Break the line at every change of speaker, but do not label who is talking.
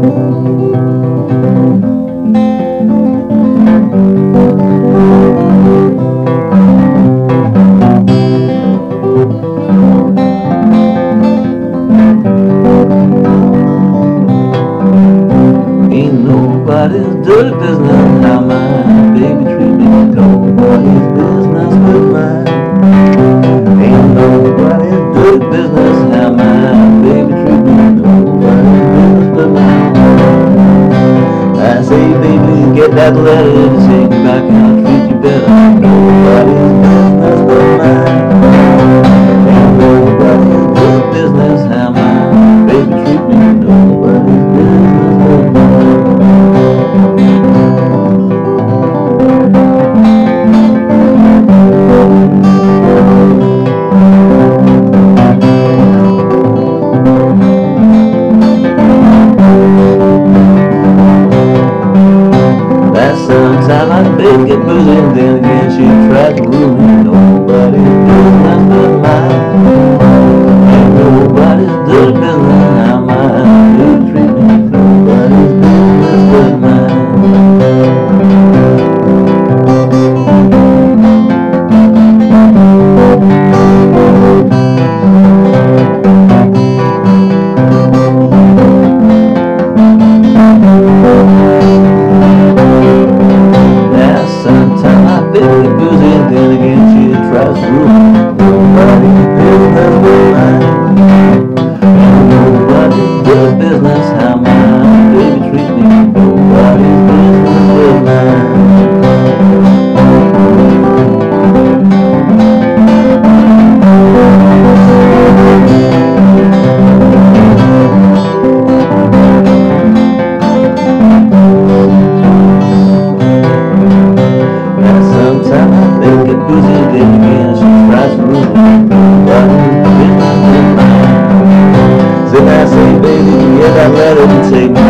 Nobody's dirty business how my baby treat me. Nobody's business but mine. Ain't nobody's dirty business how my baby treat me. Nobody's business but mine. I say, baby, get that letter to say goodbye, can I treat you better? Nobody's business but mine. Ain't nobody's dirty business how my baby treat me. Nobody's business but mine. Sometimes I think get boozy, and then again she tried to rule me. Nobody's business but mine. Ain't nobody's dirty business how my baby treat me. Nobody's business but mine. Big boozy, and then again she tries to rule me. Nobody's business but mine. Ain't nobody's dirty business how my baby treat me. Nobody's business but mine. Sometimes I think it boozy, then again she tries to rule me. Nobody's business but mine. Then I say, baby, get that letter to take me.